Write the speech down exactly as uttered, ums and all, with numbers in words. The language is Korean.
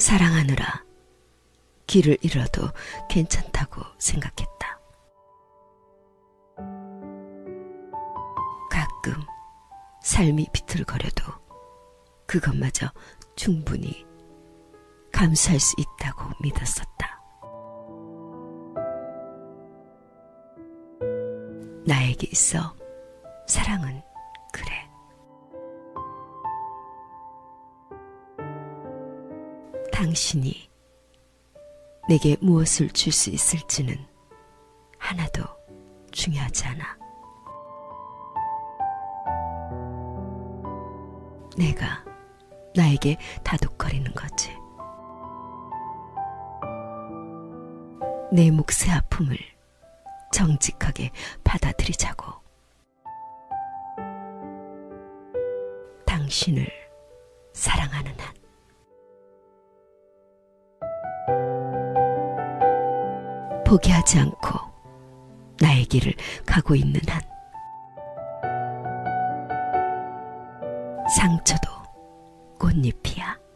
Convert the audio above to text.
사랑하느라 길을 잃어도 괜찮다고 생각했다. 가끔 삶이 비틀거려도 그것마저 충분히 감수할 수 있다고 믿었었다. 나에게 있어 사랑은 그래. 당신이 내게 무엇을 줄 수 있을지는 하나도 중요하지 않아. 내가 나에게 다독거리는 거지. 내 몫의 아픔을 정직하게 받아들이자고. 당신을 사랑하는 한. 포기하지 않고 나의 길을 가고 있는 한. 상처도 꽃잎이야.